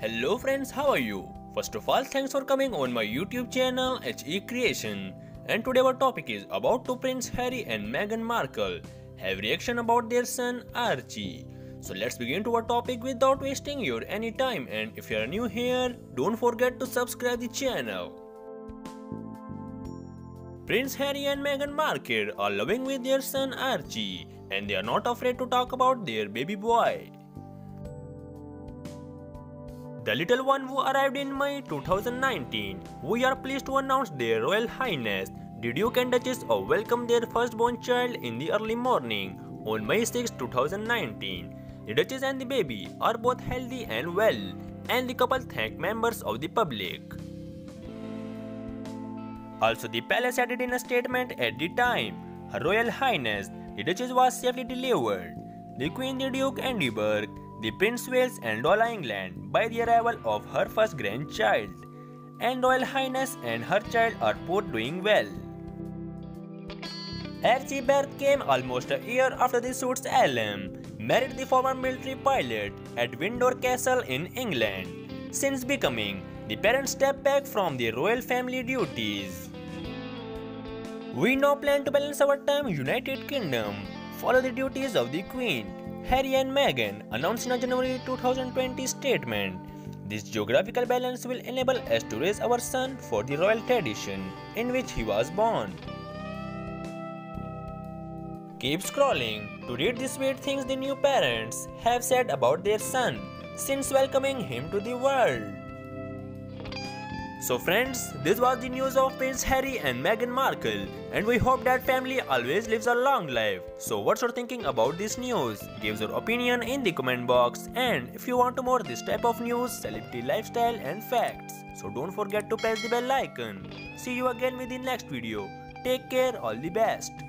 Hello friends, how are you? First of all, thanks for coming on my YouTube channel HE Creation. And today our topic is about to Prince Harry and Meghan Markle have reaction about their son Archie. So let's begin to our topic without wasting your any time, and if you are new here, don't forget to subscribe the channel. Prince Harry and Meghan Markle are loving with their son Archie, and they are not afraid to talk about their baby boy. The little one who arrived in May 2019, we are pleased to announce their Royal Highness, the Duke and Duchess of welcomed their firstborn child in the early morning on May 6, 2019. The Duchess and the baby are both healthy and well, and the couple thanked members of the public. Also, the palace added in a statement at the time, Her Royal Highness, the Duchess was safely delivered. The Queen, the Duke and Edinburgh, the Prince Wales and Lola England by the arrival of her first grandchild, and Royal Highness and her child are both doing well. Archie's birth came almost a year after the suit's alum married the former military pilot at Windsor Castle in England. Since becoming, the parents stepped back from their royal family duties. We now plan to balance our time in United Kingdom, follow the duties of the Queen, Harry and Meghan announced in a January 2020 statement. This geographical balance will enable us to raise our son for the royal tradition in which he was born. Keep scrolling to read the sweet things the new parents have said about their son since welcoming him to the world. So friends, this was the news of Prince Harry and Meghan Markle, and we hope that family always lives a long life. So what's your thinking about this news? Give your opinion in the comment box, and if you want more this type of news, celebrity lifestyle and facts, so don't forget to press the bell icon. See you again with the next video. Take care, all the best.